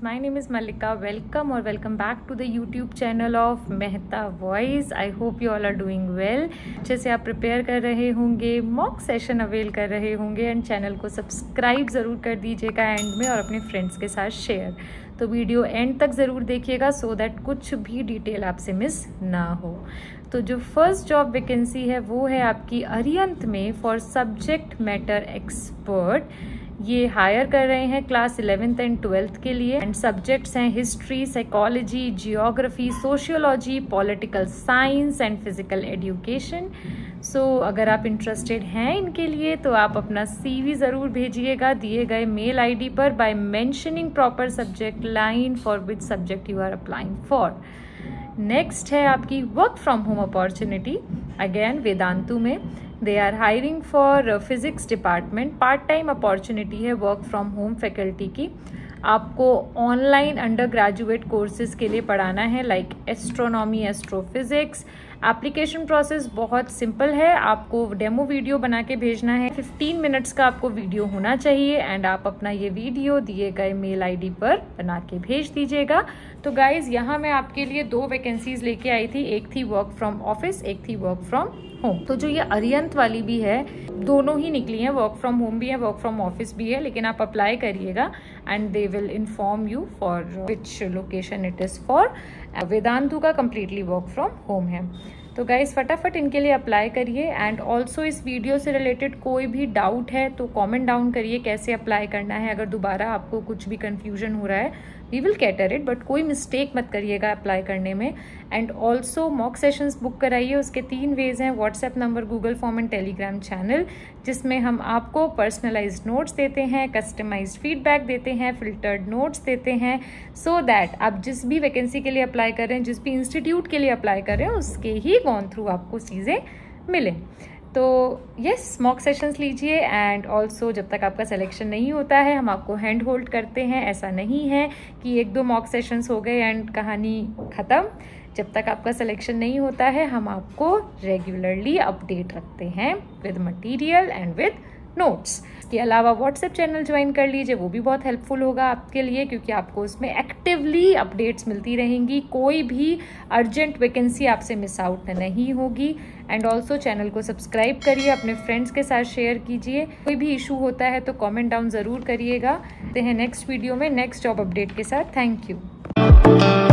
my name is Malika. Welcome or welcome back to the YouTube channel of Mehta Voice. I hope you all are doing well. अच्छे से आप prepare कर रहे होंगे, mock session avail कर रहे होंगे एंड चैनल को सब्सक्राइब ज़रूर कर दीजिएगा एंड में और अपने फ्रेंड्स के साथ शेयर। तो वीडियो एंड तक ज़रूर देखिएगा सो दैट कुछ भी डिटेल आपसे मिस ना हो। तो जो फर्स्ट जॉब वैकेंसी है वो है आपकी अरिहंत में फॉर सब्जेक्ट मैटर एक्सपर्ट। ये हायर कर रहे हैं क्लास 11th एंड 12th के लिए एंड सब्जेक्ट्स हैं history, psychology, geography, sociology, political science and physical education. So अगर आप इंटरेस्टेड हैं इनके लिए तो आप अपना CV ज़रूर भेजिएगा दिए गए मेल ID पर by mentioning proper subject line for which subject you are applying for. Next है आपकी work from home opportunity, again Vedantu में। They are hiring for physics department. Part time opportunity है वर्क फ्रॉम होम फैकल्टी की। आपको online under graduate courses के लिए पढ़ाना है like astronomy, astrophysics. Application process बहुत सिंपल है, आपको डेमो वीडियो बना के भेजना है। 15 मिनट्स का आपको वीडियो होना चाहिए एंड आप अपना ये वीडियो दिए गए मेल ID पर बना के भेज दीजिएगा। तो गाइज यहाँ मैं आपके लिए 2 वैकेंसीज लेके आई थी, एक थी वर्क फ्रॉम ऑफिस, एक थी वर्क फ्रॉम होम। तो जो ये अरिहंत वाली भी है, दोनों ही निकली हैं, वर्क फ्रॉम होम भी है, वर्क फ्रॉम ऑफिस भी है, लेकिन आप अप्लाई करिएगा and they will inform you for which location it is for. Vedantu का कम्प्लीटली वर्क फ्रॉम होम है। तो गाइज फटाफट इनके लिए अप्लाई करिए एंड ऑल्सो इस वीडियो से रिलेटेड कोई भी डाउट है तो कमेंट डाउन करिए कैसे अप्लाई करना है। अगर दोबारा आपको कुछ भी कंफ्यूजन हो रहा है we will cater it, but कोई मिस्टेक मत करिएगा अप्लाई करने में। And also mock sessions book कराइए, उसके 3 वेज हैं, WhatsApp number, Google form and Telegram channel, जिसमें हम आपको पर्सनलाइज्ड नोट्स देते हैं, कस्टमाइज्ड फीडबैक देते हैं, फिल्टर्ड नोट्स देते हैं, सो दैट आप जिस भी वैकेंसी के लिए अप्लाई कर रहे हैं, जिस भी इंस्टीट्यूट के लिए अप्लाई कर रहे हैं, उसके ही गॉन थ्रू आपको चीज़ें मिलें। तो यस, मॉक सेशंस लीजिए एंड ऑल्सो जब तक आपका सिलेक्शन नहीं होता है हम आपको हैंड होल्ड करते हैं। ऐसा नहीं है कि 1-2 मॉक सेशंस हो गए एंड कहानी ख़त्म। जब तक आपका सिलेक्शन नहीं होता है हम आपको रेगुलरली अपडेट रखते हैं with material and with notes. इसके अलावा व्हाट्सएप चैनल ज्वाइन कर लीजिए, वो भी बहुत हेल्पफुल होगा आपके लिए क्योंकि आपको उसमें एक्टिवली अपडेट्स मिलती रहेंगी, कोई भी अर्जेंट वैकेंसी आपसे मिस आउट नहीं होगी। एंड ऑल्सो चैनल को सब्सक्राइब करिए, अपने फ्रेंड्स के साथ शेयर कीजिए। कोई भी इशू होता है तो कमेंट डाउन ज़रूर करिएगा। मिलते हैं नेक्स्ट वीडियो में नेक्स्ट जॉब अपडेट के साथ। Thank you.